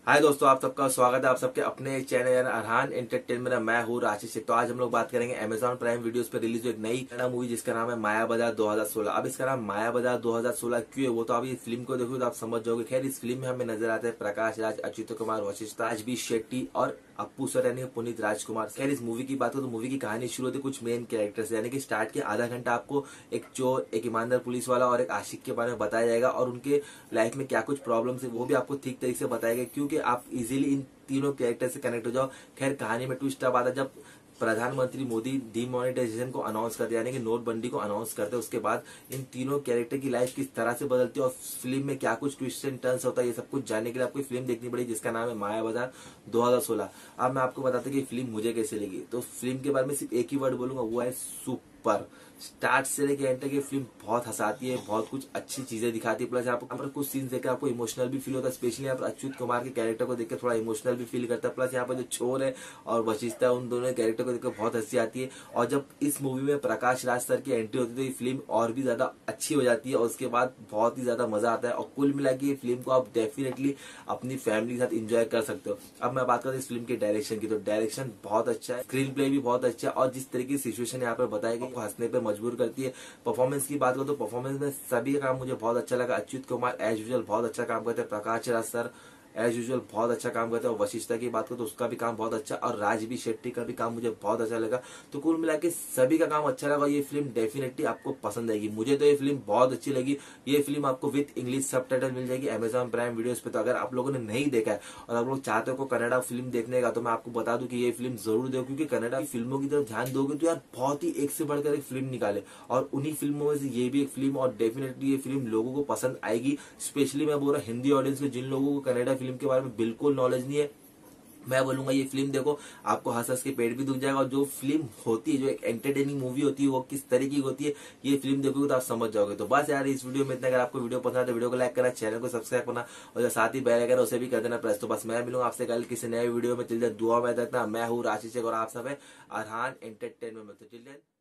हाय दोस्तों, आप सबका स्वागत है आप सबके अपने चैनल अरहान एंटरटेनमेंट। मैं हूँ राशि से। तो आज हम लोग बात करेंगे अमेजॉन प्राइम वीडियोस पे रिलीज हुई एक नई कन्नड़ मूवी जिसका नाम है माया बजार 2016। अब इसका नाम माया बजार 2016 क्यों है वो तो आप इस फिल्म को देखोगे तो आप समझ जाओगे। खैर, इस फिल्म में हमें नजर आते हैं प्रकाश राज, अच्युत कुमार, वशिष्ठ, राजबी शेट्टी और अप्पू सर यानी पुनीत राजकुमार। खैर, इस मूवी की बात करो तो मूवी की कहानी शुरू होती है कुछ मेन कैरेक्टर्स यानी कि स्टार्ट के आधा घंटा आपको एक चोर, एक ईमानदार पुलिस वाला और एक आशिक के बारे में बताया जाएगा और उनके लाइफ में क्या कुछ प्रॉब्लम्स है वो भी आपको ठीक तरीके से बताएगा, क्योंकि आप इजीली इन तीनों कैरेक्टर से कनेक्ट हो जाओ। खैर, कहानी में ट्विस्ट अब आता है जब प्रधानमंत्री मोदी डीमोनेटाइजेशन को अनाउंस करते यानी कि नोटबंदी को अनाउंस करते हैं। उसके बाद इन तीनों कैरेक्टर की लाइफ किस तरह से बदलती है और फिल्म में क्या कुछ ट्विस्ट एंड टर्न्स होता है, ये सब कुछ जानने के लिए आपको फिल्म देखनी पड़ेगी जिसका नाम है माया बाजार 2016। अब मैं आपको बताता हूँ कि फिल्म मुझे कैसे लगी। तो फिल्म के बारे में सिर्फ एक ही वर्ड बोलूंगा, वो है सुपर। स्टार्ट से लेकर एंड तक ये फिल्म बहुत हंसाती है, बहुत कुछ अच्छी चीजें दिखाती है। प्लस यहाँ पर कुछ सीन्स देखकर आपको इमोशनल भी फील होता है। स्पेशली यहाँ पर अच्युत कुमार के कैरेक्टर को देखकर थोड़ा इमोशनल भी फील करता है। प्लस यहाँ पर जो चोर है और वशिष्ठ है, उन दोनों कैरेक्टर को देखकर बहुत हंसी आती है। और जब इस मूवी में प्रकाश राज सर की एंट्री होती है तो ये फिल्म और भी ज्यादा अच्छी हो जाती है और उसके बाद बहुत ही ज्यादा मजा आता है। और कुल मिला के ये फिल्म को आप डेफिनेटली अपनी फैमिली के साथ एंजॉय कर सकते हो। अब मैं बात करता हूँ इस फिल्म के डायरेक्शन की, तो डायरेक्शन बहुत अच्छा है, स्क्रीन प्ले भी बहुत अच्छा है और जिस तरीके की सिचुएशन यहाँ पर बताई गई हंसने पर मजबूर करती है। परफॉर्मेंस की बात करो तो परफॉर्मेंस में सभी का काम मुझे बहुत अच्छा लगा। अच्युत कुमार एज यूजुअल बहुत अच्छा काम करते हैं, Prakash Raj sir as usual बहुत अच्छा काम करते हैं और वशिष्ठा की बात करो तो उसका भी काम बहुत अच्छा और राजबी शेट्टी का भी काम मुझे बहुत अच्छा लगा। तो कुल मिला के सभी का काम अच्छा लगा। ये फिल्म डेफिनेटली आपको पसंद आएगी। मुझे तो ये फिल्म बहुत अच्छी लगी। ये फिल्म आपको विद इंग्लिश सबटाइटल मिल जाएगी अमेजॉन प्राइम वीडियोस पे। तो अगर आप लोगों ने नहीं देखा है और आप लोग चाहते हो कन्नड़ा फिल्म देखने का तो मैं आपको बता दूं कि ये फिल्म जरूर देखो, क्योंकि कन्नड़ा की फिल्मों की तरफ ध्यान दोगे तो यार बहुत ही एक से बढ़कर एक फिल्म निकाले और उन्हीं फिल्मों में से ये भी एक फिल्म और डेफिनेटली ये फिल्म लोगों को पसंद आएगी। स्पेशली मैं बोल रहा हिंदी ऑडियंस को, जिन लोगों को कन्नड़ा फिल्म के बारे में बिल्कुल नॉलेज नहीं है, मैं बोलूंगा ये फिल्म देखो, आपको हंस हंस के पेट भी दुख जाएगा। और जो फिल्म होती है, जो एक एंटरटेनिंग मूवी होती है, वो किस तरीके की होती है ये फिल्म देखोगे तो आप समझ जाओगे। तो बस यार, इस वीडियो में इतना। अगर आपको वीडियो पसंद है तो वीडियो को लाइक करना, चैनल को सब्सक्राइब करना और जो साथ ही बेल आइकन उसे भी कर देना प्रेस। तो बस मैं मिलूंगा आपसे कल किसी नए वीडियो में। चिल्ड्रन दुआ में रखना। मैं हूँ राशि शेख और आप सब है अरहान एंटरटेनमेंट में। तो चिल्ड्रन